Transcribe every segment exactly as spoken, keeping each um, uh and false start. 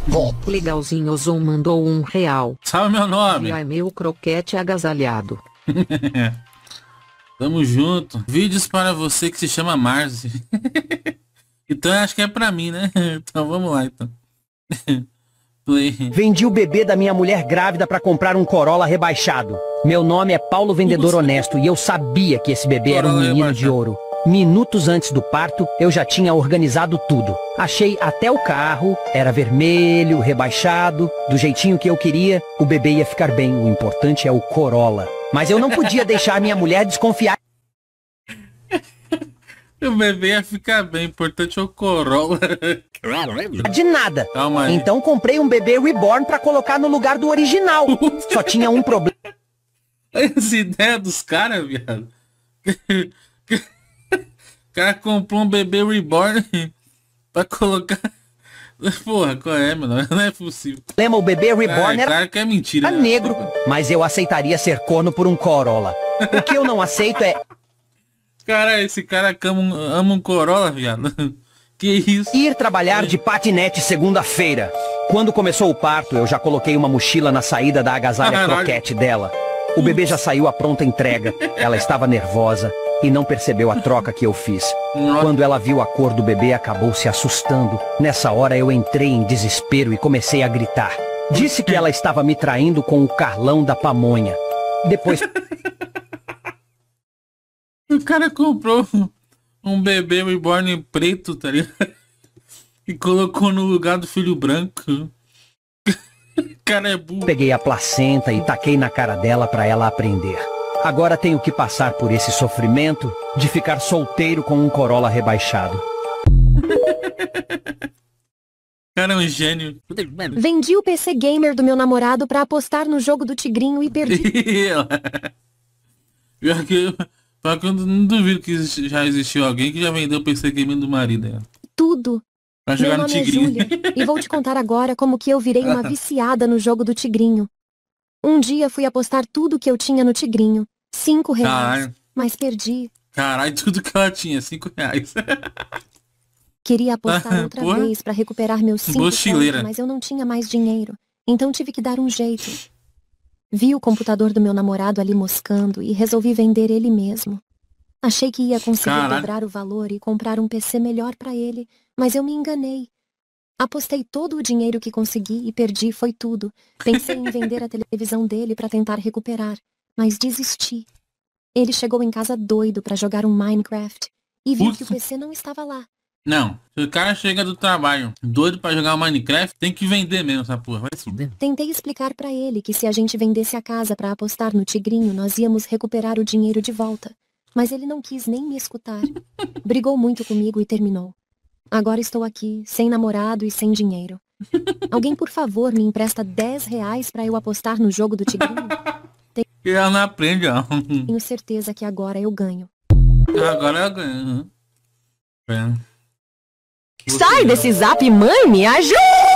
Legalzinho, Zoom mandou um real. Sabe meu nome? E aí, meu croquete agasalhado. Tamo junto. Vídeos para você que se chama Marzi. Então acho que é pra mim, né? Então vamos lá, então. Play. Vendi o bebê da minha mulher grávida pra comprar um Corolla rebaixado. Meu nome é Paulo Vendedor Honesto e eu sabia que esse bebê era um menino de ouro. Minutos antes do parto, eu já tinha organizado tudo. Achei até o carro, era vermelho, rebaixado, do jeitinho que eu queria. O bebê ia ficar bem, o importante é o Corolla. Mas eu não podia deixar minha mulher desconfiar. O bebê ia ficar bem, o importante é o Corolla. De nada. Calma aí. Então comprei um bebê reborn pra colocar no lugar do original. Só tinha um problema. Essa ideia dos caras, viado. O cara comprou um bebê reborn pra colocar... Porra, qual é, mano? Não é possível. Lembra, o bebê reborn ah, era claro que é mentira, era né? negro, mas eu aceitaria ser corno por um Corolla. O que eu não aceito é... Cara, esse cara ama um, ama um Corolla, viado. Que isso? Ir trabalhar de patinete segunda-feira. Quando começou o parto, eu já coloquei uma mochila na saída da agasalha Caralho. croquete dela. O bebê já saiu à pronta entrega. Ela estava nervosa e não percebeu a troca que eu fiz. Quando ela viu a cor do bebê, acabou se assustando. Nessa hora eu entrei em desespero e comecei a gritar. Disse que ela estava me traindo com o Carlão da pamonha. Depois... O cara comprou um bebê reborn preto, tá ligado? E colocou no lugar do filho branco. O cara é burro. Peguei a placenta e taquei na cara dela pra ela aprender. Agora tenho que passar por esse sofrimento de ficar solteiro com um Corolla rebaixado. Cara é um gênio. Vendi o P C gamer do meu namorado pra apostar no jogo do Tigrinho e perdi. Pior que, pior que eu não duvido que já existiu alguém que já vendeu o P C gamer do marido dela. Tudo. Pra jogar Meu no nome é Tigrinho. Júlia, e vou te contar agora como que eu virei uma viciada no jogo do Tigrinho. Um dia fui apostar tudo que eu tinha no Tigrinho. Cinco reais. Caralho. Mas perdi. Caralho, tudo que ela tinha, cinco reais. Queria apostar outra Porra. vez pra recuperar meus cinco Mochileira. contos, mas eu não tinha mais dinheiro. Então tive que dar um jeito. Vi o computador do meu namorado ali moscando e resolvi vender ele mesmo. Achei que ia conseguir Caralho. dobrar o valor e comprar um P C melhor pra ele, mas eu me enganei. Apostei todo o dinheiro que consegui e perdi, foi tudo. Pensei em vender a televisão dele pra tentar recuperar, mas desisti. Ele chegou em casa doido pra jogar um Minecraft e viu Putz. que o P C não estava lá. Não, se o cara chega do trabalho doido pra jogar o Minecraft, tem que vender mesmo essa porra. Vai se fuder. Tentei explicar pra ele que se a gente vendesse a casa pra apostar no Tigrinho, nós íamos recuperar o dinheiro de volta. Mas ele não quis nem me escutar. Brigou muito comigo e terminou. Agora estou aqui, sem namorado e sem dinheiro. Alguém, por favor, me empresta dez reais pra eu apostar no jogo do Tigrinho? E ela não aprende, ó. Tenho certeza que agora eu ganho. Agora ela ganha. Uhum. É. Sai desse zap, mãe, me ajuda!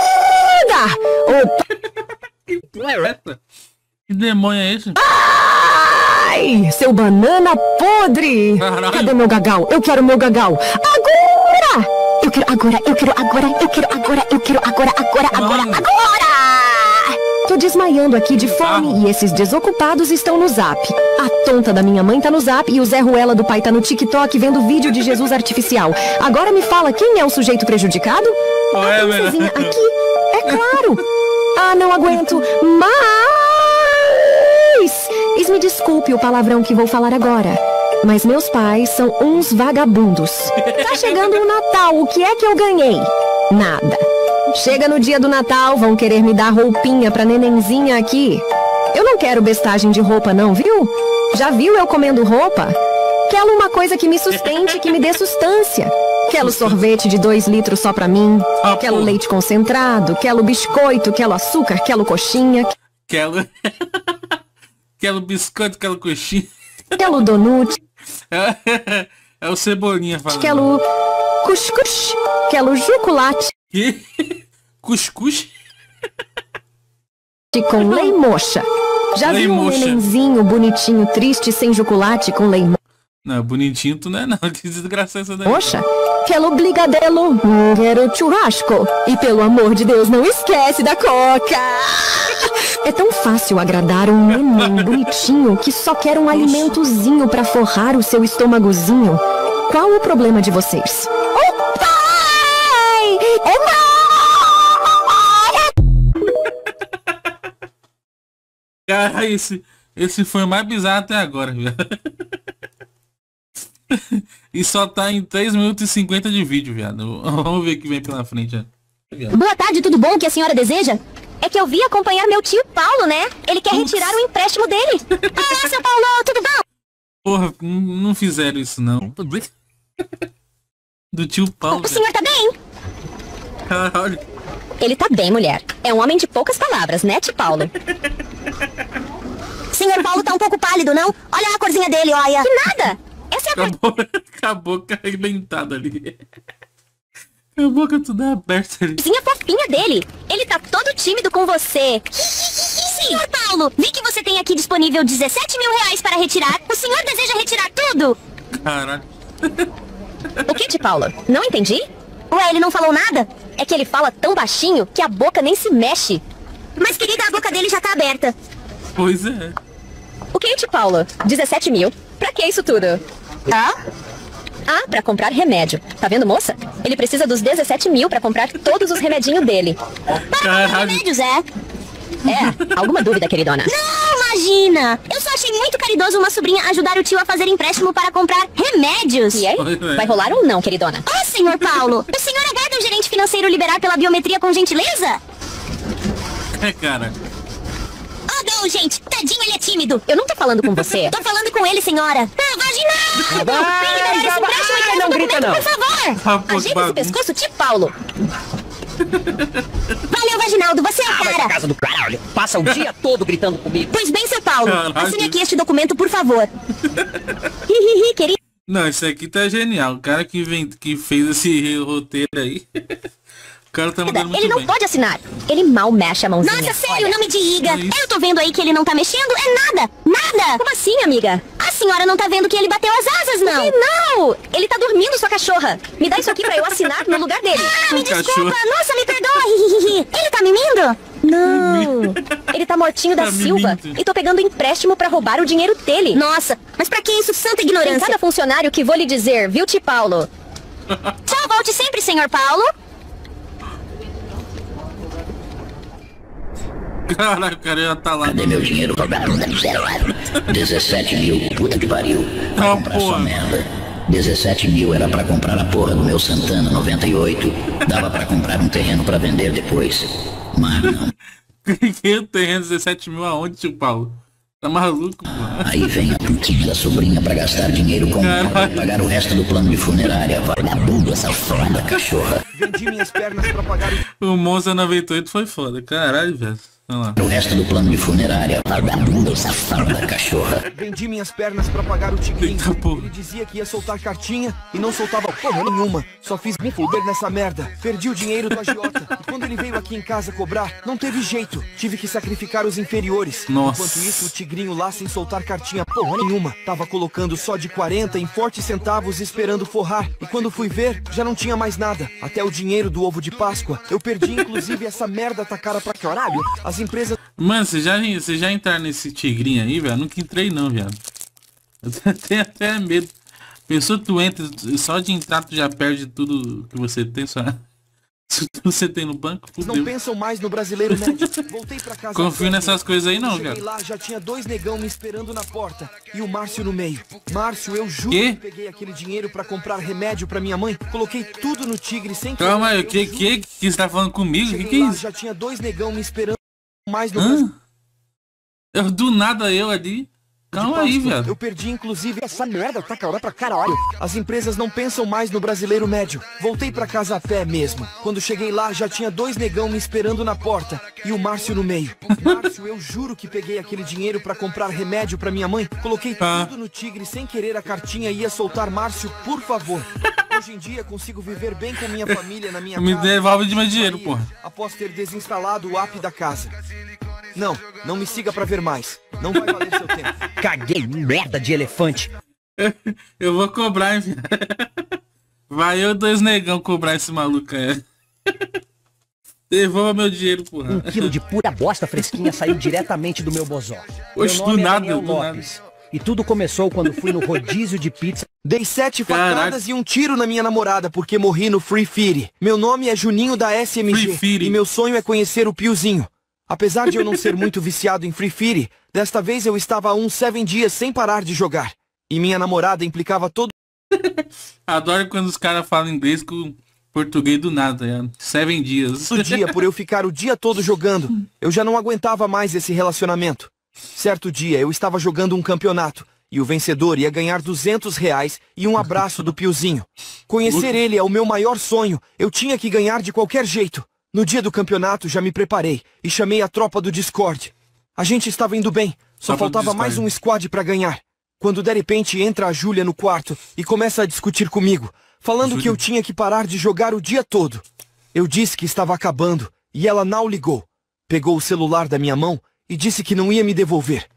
Que porra é essa? Que demônio é esse? Ai, seu banana podre! Caralho. Cadê meu gagal? Eu quero meu gagal! Agora! Eu quero agora, eu quero agora, eu quero agora, eu quero agora, agora, agora, Mano. agora! Tô desmaiando aqui de fome e esses desocupados estão no zap. A tonta da minha mãe tá no zap e o Zé Ruela do pai tá no TikTok vendo vídeo de Jesus artificial. Agora me fala quem é o sujeito prejudicado? Qual é, A velho? princesinha aqui? É claro! Ah, não aguento! Mas... Eis me desculpe o palavrão que vou falar agora. Mas meus pais são uns vagabundos. Tá chegando o Natal, o que é que eu ganhei? Nada. Chega no dia do Natal, vão querer me dar roupinha pra nenenzinha aqui. Eu não quero bestagem de roupa não, viu? Já viu eu comendo roupa? Quero uma coisa que me sustente, que me dê sustância. Quero sorvete de dois litros só pra mim. Ah, Quero pô. leite concentrado, quero biscoito, quero açúcar, quero coxinha, Quero... Quero biscoito, quero coxinha. quero donut, É, é o Cebolinha falando. quero cuscuz, quero chocolate Que? Cuscuz? com lei mocha. Já Lei viu um mocha. nenenzinho bonitinho, triste, sem chocolate com lei Não, bonitinho tu não é não. Que desgraça é essa daí? mocha? Quero brigadeiro, hum, quero churrasco. E pelo amor de Deus, não esquece da coca. É tão fácil agradar um neném bonitinho que só quer um alimentozinho pra forrar o seu estômagozinho. Qual o problema de vocês? O pai! É mãe! Cara, esse, esse foi o mais bizarro até agora, viado. E só tá em três minutos e cinquenta de vídeo, viado. Vamos ver o que vem pela frente. Viado. Boa tarde, tudo bom? O que a senhora deseja? É que eu vim acompanhar meu tio Paulo, né? Ele quer Ups. retirar o empréstimo dele. Ah, seu Paulo, tudo bom? Porra, não fizeram isso não. Do tio Paulo. O senhor tá bem? Caralho. Ele tá bem, mulher. É um homem de poucas palavras, né, tio Paulo? Senhor Paulo tá um pouco pálido, não? Olha a corzinha dele, olha. Que nada. Essa é a Acabou, acabou arrebentada ali. A boca tudo aberta ali. corzinha fofinha dele. Ele tá todo tímido com você. Senhor Paulo, vi que você tem aqui disponível dezessete mil reais para retirar. O senhor deseja retirar tudo? Caralho. O que, tio Paulo? Não entendi. Ué, ele não falou nada? É que ele fala tão baixinho que a boca nem se mexe. Mas, querida, a boca dele já tá aberta. Pois é. O que, tio Paulo? dezessete mil? Pra que isso tudo? Ah? Ah, pra comprar remédio. Tá vendo, moça? Ele precisa dos dezessete mil pra comprar todos os remedinhos dele. Caralho. Remédios, é? É, alguma dúvida, queridona? Não, imagina! Eu só achei muito caridoso uma sobrinha ajudar o tio a fazer empréstimo para comprar remédios. E aí? Vai rolar ou não, queridona? Oh, senhor Paulo, o senhor aguarda o gerente financeiro liberar pela biometria com gentileza? É, cara. Oh, não, gente, tadinho, ele é tímido. Eu não tô falando com você. Tô falando com ele, senhora. Ah, vaginado! Vem liberar esse empréstimo e traz não o grita, documento, não. por favor! Ah, pô, Ajeita esse bagunça. pescoço, tio Paulo. Valeu, Vaginaldo, você é o Ah, vai pra cara. casa do caralho. Passa o dia todo gritando comigo. Pois bem, seu Paulo, Caralho. assine aqui este documento, por favor. Hihihi, querido. Não, isso aqui tá genial. O cara que, vem, que fez esse roteiro aí. O cara tá mandando muito Ele não bem. pode assinar. Ele mal mexe a mãozinha. Nossa, sério, Olha. não me diga. É isso. Eu tô vendo aí que ele não tá mexendo. É nada. Nada. Como assim, amiga? A senhora não tá vendo que ele bateu as asas, não? Que não. Ele tá dormindo, sua cachorra. Me dá isso aqui pra eu assinar no lugar dele. Ah, me Cachorro. desculpa. Nossa, me perdoa. Hihihi. Ele tá mimindo? Não. Ele tá mortinho da Tá Silva. mimindo. E tô pegando empréstimo pra roubar o dinheiro dele. Nossa, mas pra que isso? Santa ignorância. Tem cada funcionário que vou lhe dizer, viu, tio Paulo? Tchau, volte sempre, senhor Paulo. Caralho, o cara já tá lá. Cadê meu dinheiro? dezessete mil, puta que pariu. Pra Ah, comprar sua porra. merda. dezessete mil era pra comprar a porra do meu Santana noventa e oito. Dava pra comprar um terreno pra vender depois. Mas não. Que terreno dezessete mil aonde, tio Paulo? Tá maluco, pô. Aí vem a putinha da sobrinha pra gastar dinheiro com ela Caralho. e pagar o resto do plano de funerária. Vagabundo, essa foda cachorra. Vendi minhas pernas pra pagar o... O Monza noventa e oito foi foda. Caralho, velho. Olha lá. O resto do plano de funerária. Vagabundo, safada cachorra. Vendi minhas pernas pra pagar o tigrinho. Eita, porra. Ele dizia que ia soltar cartinha e não soltava porra nenhuma. Só fiz me fuder nessa merda. Perdi o dinheiro do agiota. E quando ele veio aqui em casa cobrar, não teve jeito. Tive que sacrificar os inferiores. Nossa. Enquanto isso, o tigrinho lá sem soltar cartinha porra nenhuma. Tava colocando só de quarenta em fortes centavos esperando forrar. E quando fui ver, já não tinha mais nada. Até o dinheiro do ovo de Páscoa. Eu perdi inclusive essa merda tá cara pra caralho. As empresas... Mano, você já, você já entrar nesse tigrinho aí, velho? Nunca entrei não, viado. Eu tenho até medo. Pensou tu entra, só de entrar tu já perde tudo que você tem, só. Se você tem no banco, não fudeu. pensam mais no brasileiro médio. Voltei pra casa. Confio nessas coisas aí não, Cheguei viado. lá, já tinha dois negão me esperando na porta e o Márcio no meio. Márcio, eu juro Quê? que peguei aquele dinheiro pra comprar remédio pra minha mãe. Coloquei tudo no tigre sem Calma aí, eu o que, juro. que que você tá falando comigo? O que Cheguei que é lá, isso? já tinha dois negão me esperando mais no Brasil. Hã? Eu, do nada eu ali. Calma aí, Páscoa. viado. Eu perdi inclusive essa merda, tá cara pra caralho. As empresas não pensam mais no brasileiro médio. Voltei pra casa a pé mesmo. Quando cheguei lá, já tinha dois negão me esperando na porta e o Márcio no meio. Márcio, eu juro que peguei aquele dinheiro pra comprar remédio pra minha mãe. Coloquei Ah. tudo no tigre sem querer a cartinha e ia soltar Márcio, por favor. Hoje em dia consigo viver bem com minha família na minha Me casa. devolve de mais dinheiro, Sair porra. Após ter desinstalado o app da casa. Não, não me siga pra ver mais. Não vai valer seu tempo. Caguei, merda de elefante. Eu vou cobrar, hein, viado. Vai eu dois negão cobrar esse maluco aí. Devolva meu dinheiro, porra. Um quilo de pura bosta fresquinha saiu diretamente do meu bozó. Oxe, meu nome do é nada, Daniel do Lopes. Nada. E tudo começou quando fui no rodízio de pizza. Dei sete Caraca. facadas e um tiro na minha namorada porque morri no Free Fire. Meu nome é Juninho da S M G e meu sonho é conhecer o Piozinho. Apesar de eu não ser muito viciado em Free Fire, desta vez eu estava há uns sete dias sem parar de jogar. E minha namorada implicava todo... Adoro quando os caras falam inglês com português do nada, é. Seven dias. Todo dia, por eu ficar o dia todo jogando, eu já não aguentava mais esse relacionamento. Certo dia, eu estava jogando um campeonato, e o vencedor ia ganhar duzentos reais e um abraço do Piozinho. Conhecer ele é o meu maior sonho, eu tinha que ganhar de qualquer jeito. No dia do campeonato, já me preparei, e chamei a tropa do Discord. A gente estava indo bem, só faltava mais um squad pra ganhar. Quando de repente entra a Júlia no quarto e começa a discutir comigo, falando Júlia. que eu tinha que parar de jogar o dia todo. Eu disse que estava acabando, e ela não ligou. Pegou o celular da minha mão e disse que não ia me devolver.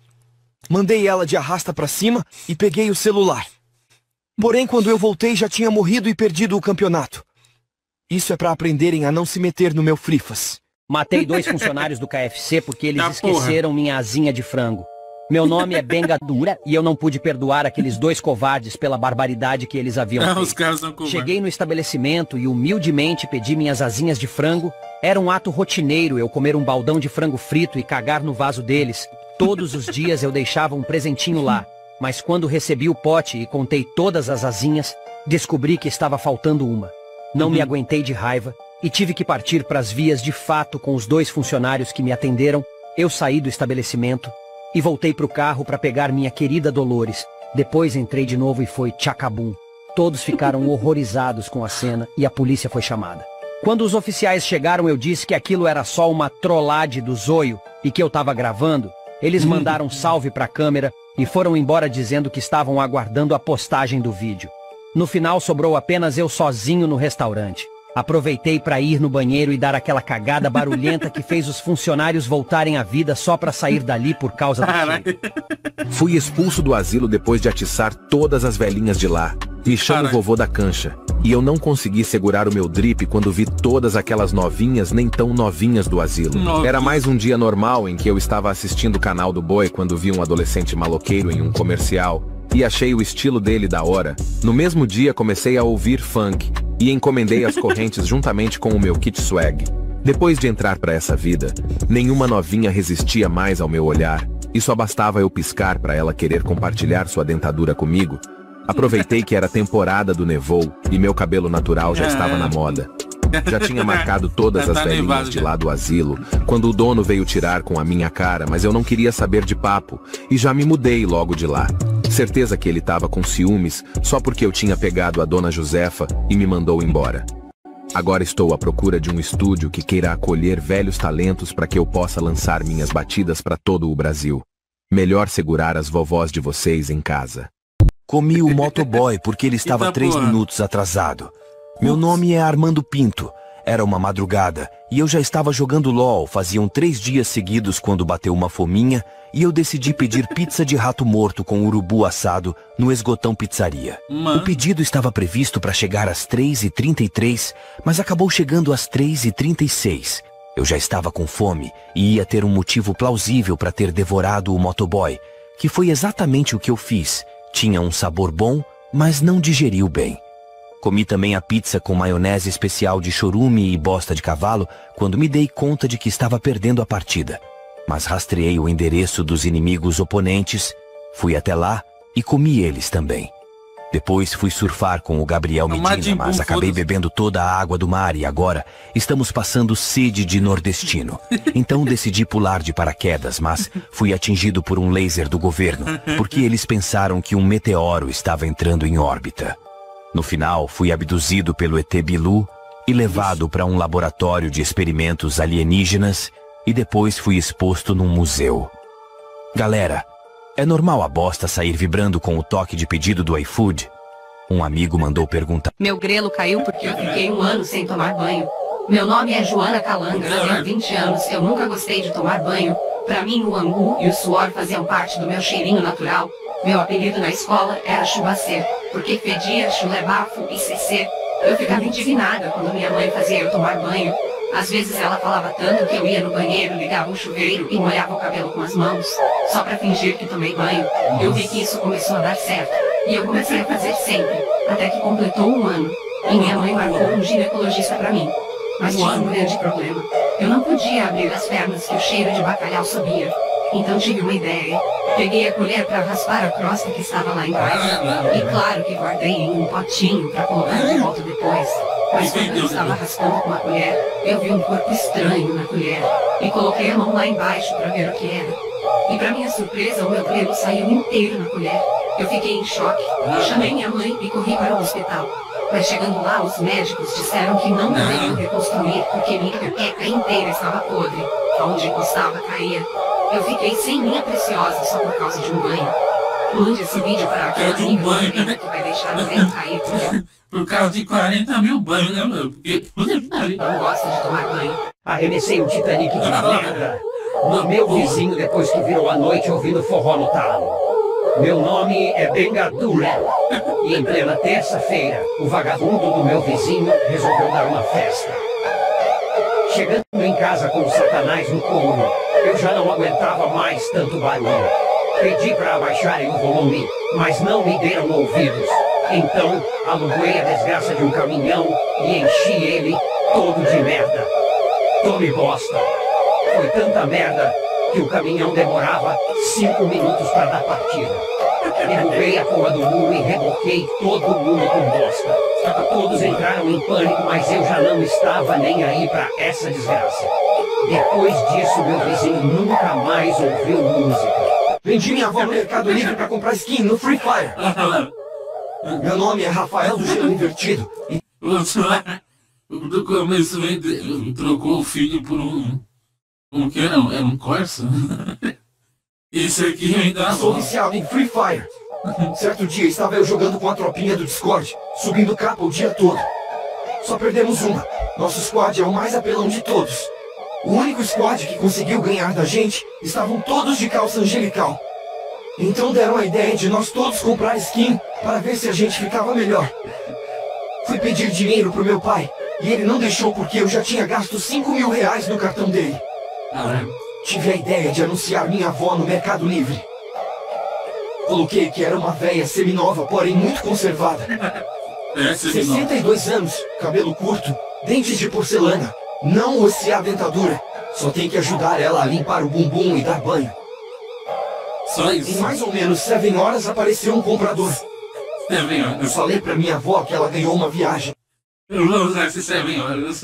Mandei ela de arrasta pra cima e peguei o celular. Porém, quando eu voltei, já tinha morrido e perdido o campeonato. Isso é pra aprenderem a não se meter no meu frifas. Matei dois funcionários do K F C porque eles ah, esqueceram porra. minha asinha de frango. Meu nome é Benga Dura e eu não pude perdoar aqueles dois covardes pela barbaridade que eles haviam feito. Os caras são covardes. Cheguei no estabelecimento e humildemente pedi minhas asinhas de frango. Era um ato rotineiro eu comer um baldão de frango frito e cagar no vaso deles. Todos os dias eu deixava um presentinho lá. Mas quando recebi o pote e contei todas as asinhas, descobri que estava faltando uma. Não uhum. me aguentei de raiva e tive que partir para as vias de fato com os dois funcionários que me atenderam. Eu saí do estabelecimento e voltei pro carro para pegar minha querida Dolores. Depois entrei de novo e foi tchacabum. Todos ficaram horrorizados com a cena e a polícia foi chamada. Quando os oficiais chegaram, eu disse que aquilo era só uma trollade do zoio e que eu tava gravando. Eles mandaram salve pra câmera e foram embora dizendo que estavam aguardando a postagem do vídeo. No final sobrou apenas eu sozinho no restaurante. Aproveitei para ir no banheiro e dar aquela cagada barulhenta que fez os funcionários voltarem à vida só para sair dali por causa do cheiro. Fui expulso do asilo depois de atiçar todas as velhinhas de lá. Me chamo Caralho. vovô da cancha. E eu não consegui segurar o meu drip quando vi todas aquelas novinhas nem tão novinhas do asilo. Novinha. Era mais um dia normal em que eu estava assistindo o canal do Boi quando vi um adolescente maloqueiro em um comercial. E achei o estilo dele da hora. No mesmo dia comecei a ouvir funk. E encomendei as correntes juntamente com o meu kit swag. Depois de entrar para essa vida, nenhuma novinha resistia mais ao meu olhar, e só bastava eu piscar para ela querer compartilhar sua dentadura comigo. Aproveitei que era temporada do nevou, e meu cabelo natural já estava na moda. Já tinha marcado todas as velhinhas de lá do asilo, quando o dono veio tirar com a minha cara, mas eu não queria saber de papo, e já me mudei logo de lá. Certeza que ele tava com ciúmes, só porque eu tinha pegado a dona Josefa e me mandou embora. Agora estou à procura de um estúdio que queira acolher velhos talentos para que eu possa lançar minhas batidas para todo o Brasil. Melhor segurar as vovós de vocês em casa. Comi o motoboy porque ele estava três minutos atrasado. Meu nome é Armando Pinto. Era uma madrugada e eu já estava jogando LOL. Faziam três dias seguidos quando bateu uma fominha e eu decidi pedir pizza de rato morto com urubu assado no Esgotão Pizzaria. Mano. O pedido estava previsto para chegar às três e trinta e três, mas acabou chegando às três e trinta e seis. Eu já estava com fome e ia ter um motivo plausível para ter devorado o motoboy, que foi exatamente o que eu fiz. Tinha um sabor bom, mas não digeriu bem. Comi também a pizza com maionese especial de chorume e bosta de cavalo quando me dei conta de que estava perdendo a partida. Mas rastreei o endereço dos inimigos oponentes, fui até lá e comi eles também. Depois fui surfar com o Gabriel Medina, mas acabei bebendo toda a água do mar e agora estamos passando sede de nordestino. Então decidi pular de paraquedas, mas fui atingido por um laser do governo, porque eles pensaram que um meteoro estava entrando em órbita. No final, fui abduzido pelo E T Bilu e levado para um laboratório de experimentos alienígenas e depois fui exposto num museu. Galera, é normal a bosta sair vibrando com o toque de pedido do iFood? Um amigo mandou perguntar. Meu grelo caiu porque eu fiquei um ano sem tomar banho. Meu nome é Joana Calanga, tenho vinte anos, eu nunca gostei de tomar banho. Pra mim o angu e o suor faziam parte do meu cheirinho natural. Meu apelido na escola era Chubacê, porque fedia chulé, bafo e cc. Eu ficava indignada quando minha mãe fazia eu tomar banho. Às vezes ela falava tanto que eu ia no banheiro, ligava o chuveiro e molhava o cabelo com as mãos, só pra fingir que tomei banho. Eu vi que isso começou a dar certo, e eu comecei a fazer sempre, até que completou um ano, e minha mãe marcou um ginecologista pra mim. Mas tinha um grande problema. Eu não podia abrir as pernas que o cheiro de bacalhau subia. Então tive uma ideia. Peguei a colher para raspar a crosta que estava lá embaixo. E claro que guardei em um potinho para colocar de volta depois. Mas quando eu estava raspando com a colher, eu vi um corpo estranho na colher. E coloquei a mão lá embaixo para ver o que era. E para minha surpresa, o meu pelo saiu inteiro na colher. Eu fiquei em choque. Chamei minha mãe e corri para o hospital. Mas chegando lá, os médicos disseram que não deveriam reconstruir porque minha pepeca inteira estava podre. Onde encostava, caía. Eu fiquei sem minha preciosa só por causa de um banho. Mande esse vídeo para aquela de um banho, amiga que vai deixar o dedo cair por Por causa de quarenta mil banhos, né, meu? Porque... não gosta de tomar banho. Arremessei o Titanic de merda no meu vizinho depois que virou a noite ouvindo forró no talo. Meu nome é Bengadura. E em plena terça-feira, o vagabundo do meu vizinho resolveu dar uma festa. Chegando em casa com o Satanás no couro, eu já não aguentava mais tanto barulho. Pedi para abaixarem o volume, mas não me deram ouvidos. Então, aluguei a desgraça de um caminhão e enchi ele todo de merda. Tome bosta. Foi tanta merda que o caminhão demorava cinco minutos para dar partida. Derrubei a porra do muro e reboquei todo mundo com bosta. Todos entraram em pânico, mas eu já não estava nem aí pra essa desgraça. Depois disso, meu vizinho nunca mais ouviu música. Vendi minha avó no Mercado Livre pra comprar skin no Free Fire. Meu nome é Rafael do Gelo Invertido. E... no começo trocou o filho por um... Como que era? Era um Corsa? Esse aqui ainda sou viciado em Free Fire. Certo dia estava eu jogando com a tropinha do Discord, subindo capa o dia todo. Só perdemos uma. Nosso squad é o mais apelão de todos. O único squad que conseguiu ganhar da gente estavam todos de calça angelical. Então deram a ideia de nós todos comprar skin para ver se a gente ficava melhor. Fui pedir dinheiro pro meu pai e ele não deixou porque eu já tinha gasto cinco mil reais no cartão dele. Tive a ideia de anunciar minha avó no Mercado Livre. Coloquei que era uma véia seminova, porém muito conservada. sessenta e dois anos, cabelo curto, dentes de porcelana, não osse a dentadura. Só tem que ajudar ela a limpar o bumbum e dar banho. Só isso. Em mais ou menos sete horas apareceu um comprador. Seven horas. Eu falei pra minha avó que ela ganhou uma viagem. Eu vou usar esse sete horas.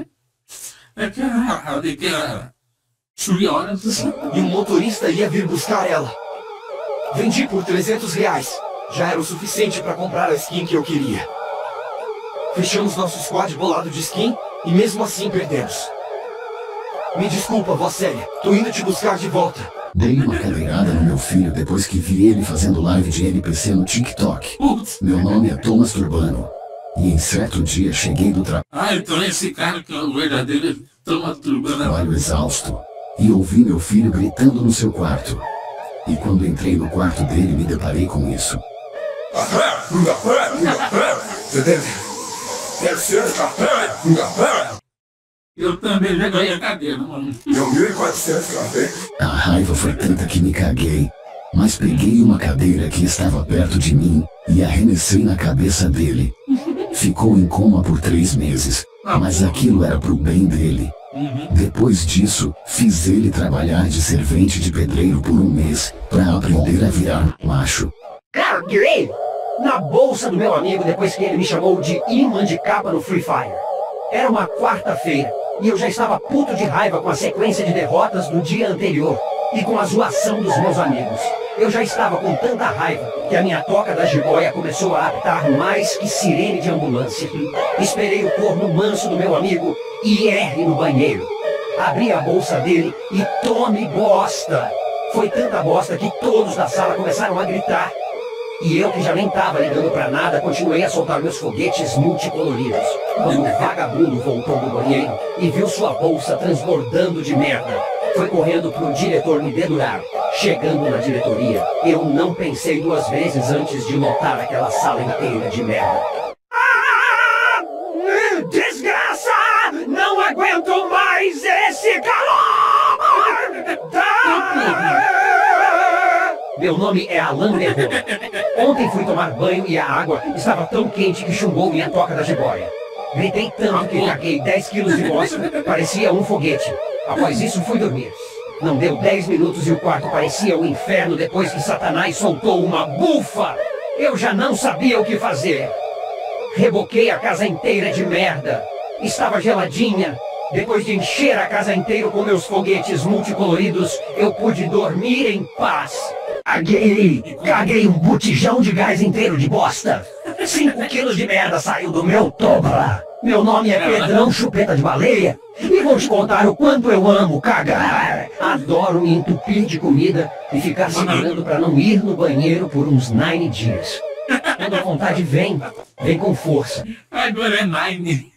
É que era... É que era... Horas. E um motorista ia vir buscar ela. Vendi por trezentos reais. Já era o suficiente para comprar a skin que eu queria. Fechamos nosso squad bolado de skin e mesmo assim perdemos. Me desculpa, vó Célia. Tô indo te buscar de volta. Dei uma cadeirada no meu filho depois que vi ele fazendo live de N P C no TikTok. Meu nome é Thomas Turbano. E em certo dia cheguei do trabalho. Ah, então esse cara que é o verdadeiro Thomas Turbano. Trabalho exausto. E ouvi meu filho gritando no seu quarto. E quando entrei no quarto dele, me deparei com isso. Eu também já ganhei a cadeira, mano. mil e quatrocentos café. A raiva foi tanta que me caguei. Mas peguei uma cadeira que estava perto de mim e arremessei na cabeça dele. Ficou em coma por três meses. Mas aquilo era pro bem dele. Depois disso, fiz ele trabalhar de servente de pedreiro por um mês, pra aprender a virar macho. Carguei na bolsa do meu amigo depois que ele me chamou de imã de capa no Free Fire. Era uma quarta-feira, e eu já estava puto de raiva com a sequência de derrotas do dia anterior, e com a zoação dos meus amigos. Eu já estava com tanta raiva, que a minha toca da jiboia começou a apitar mais que sirene de ambulância. Esperei o corno manso do meu amigo I R no banheiro. Abri a bolsa dele e tome bosta. Foi tanta bosta que todos da sala começaram a gritar. E eu, que já nem tava ligando pra nada, continuei a soltar meus foguetes multicoloridos. Quando o vagabundo voltou do banheiro e viu sua bolsa transbordando de merda, foi correndo pro diretor me dedurar. Chegando na diretoria, eu não pensei duas vezes antes de lotar aquela sala inteira de merda. Ah, desgraça! Não aguento mais esse calor! Meu nome é Alan Derro. Ontem fui tomar banho e a água estava tão quente que chumbou minha toca da jiboia. Gritei tanto que caguei dez quilos de fósforo, parecia um foguete. Após isso fui dormir. Não deu dez minutos e o quarto parecia um inferno depois que Satanás soltou uma bufa. Eu já não sabia o que fazer. Reboquei a casa inteira de merda. Estava geladinha. Depois de encher a casa inteira com meus foguetes multicoloridos, eu pude dormir em paz. Caguei, caguei um botijão de gás inteiro de bosta. Cinco quilos de merda saiu do meu toba. Meu nome é Pedrão Chupeta de Baleia. E vou te contar o quanto eu amo cagar. Adoro me entupir de comida e ficar segurando para não ir no banheiro por uns nine dias. Quando a vontade vem, vem com força. Agora é nine.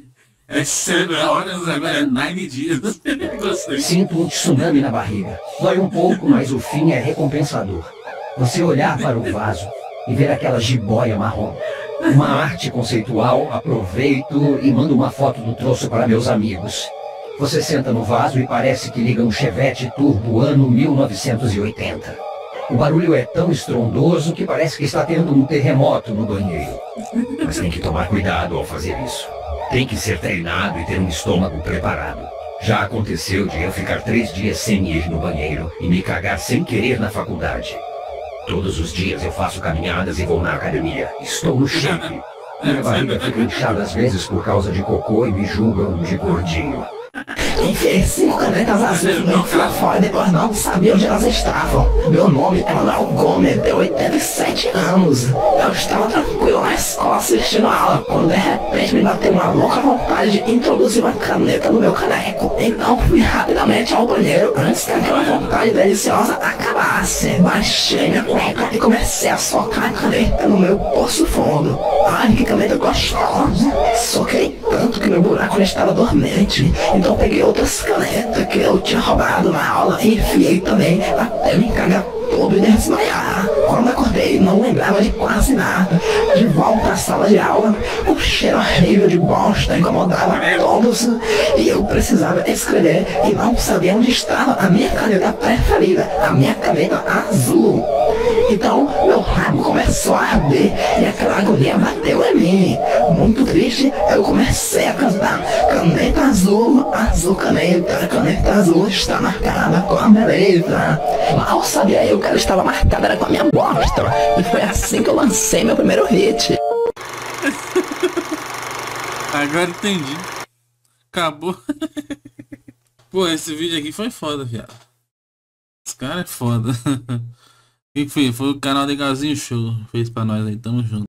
É sete horas, agora é nine dias. Gostei. Sinto um tsunami na barriga. Dói um pouco, mas o fim é recompensador. Você olhar para o vaso e ver aquela jiboia marrom. Uma arte conceitual, aproveito e mando uma foto do troço para meus amigos. Você senta no vaso e parece que liga um Chevette Turbo ano mil novecentos e oitenta. O barulho é tão estrondoso que parece que está tendo um terremoto no banheiro. Mas tem que tomar cuidado ao fazer isso. Tem que ser treinado e ter um estômago preparado. Já aconteceu de eu ficar três dias sem ir no banheiro e me cagar sem querer na faculdade. Todos os dias eu faço caminhadas e vou na academia. Estou no shape. Minha barriga fica inchada às vezes por causa de cocô e me julgam de gordinho. Enfiei cinco canetas azuis no meu pra fora e depois não sabia onde elas estavam. Meu nome é Manuel Gomes, tenho oitenta e sete anos. Eu estava tranquilo na escola assistindo a aula, quando de repente me bateu uma louca vontade de introduzir uma caneta no meu caneco. Então fui rapidamente ao banheiro antes que aquela vontade deliciosa acabasse. Baixei minha cueca e comecei a socar a caneta no meu poço fundo. Ai, que caneta gostosa. Soquei tanto que meu buraco já estava dormente. Então peguei outras canetas que eu tinha roubado na aula e enfiei também até me cagar todo e desmaiar. Quando acordei não lembrava de quase nada. De volta à sala de aula, o cheiro horrível de bosta incomodava todos e eu precisava escrever e não sabia onde estava a minha caneta preferida, a minha caneta azul. Então meu rabo começou a arder e aquela agonia bateu em mim. Muito triste, eu comecei a cantar: caneta azul, azul caneta, caneta azul está marcada com a beleza. Mal sabia eu que ela estava marcada era com a minha bosta. E foi assim que eu lancei meu primeiro hit. Agora entendi. Acabou. Pô, esse vídeo aqui foi foda, viado. Esse cara é foda. Quem foi? Foi o canal Legalzinho Show. Fez pra nós aí, tamo junto.